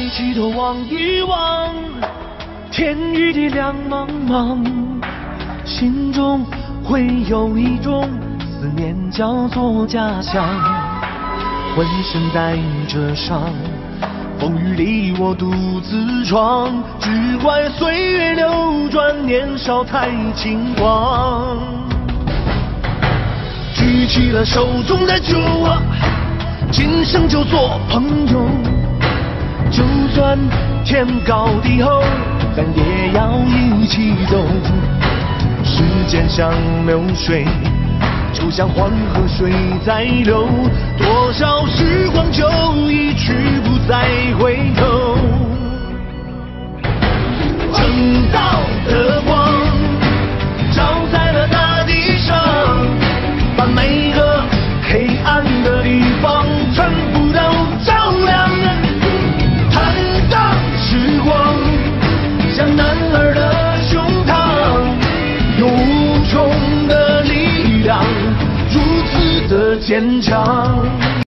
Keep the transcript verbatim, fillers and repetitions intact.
起头望一望，天与地两茫茫，心中会有一种思念叫做家乡，浑身带着伤，风雨里我独自闯，只怪岁月流转，年少太轻狂。举起了手中的酒啊，今生就做朋友，就算天高地厚，咱也要一起走。时间像流水，就像黄河水在流，多少时光就一去不再回头。正道的光照在了大地上，把每个黑暗的地方全部都照亮。坦荡时光像男儿的胸膛，有无穷的力量，如此的坚强。